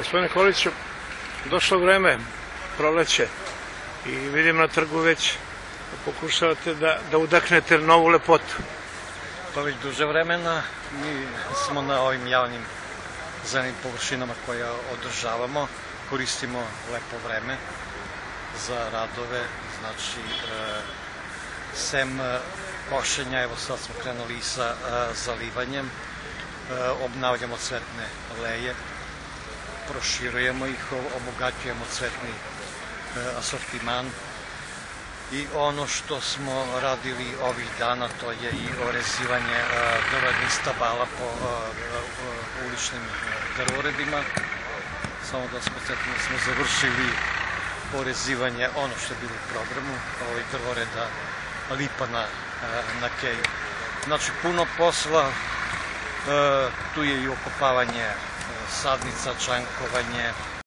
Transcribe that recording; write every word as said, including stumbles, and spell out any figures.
Gospodine Koliću, došlo vreme, proleće, i vidim na trgu već pokušavate da, da udaknete novu lepotu. Pa već duže vremena mi smo na ovim javnim zelenim površinama koje održavamo, koristimo lepo vreme za radove, znači e, sem košenja, evo sad smo krenuli i sa e, zalivanjem, e, obnavljamo cvetne aleje, proširujemo ih, obogaćujemo cvetni e, asortiman. I ono što smo radili ovih dana, to je i orezivanje drvenih stabala po uličnim drvoredima. Samo da smo cetno smo završili orezivanje, ono što je bilo u programu, ovaj drvoreda Lipana na Keju. Znači puno posla, tu je i okopavanje sadnica, čankovanje,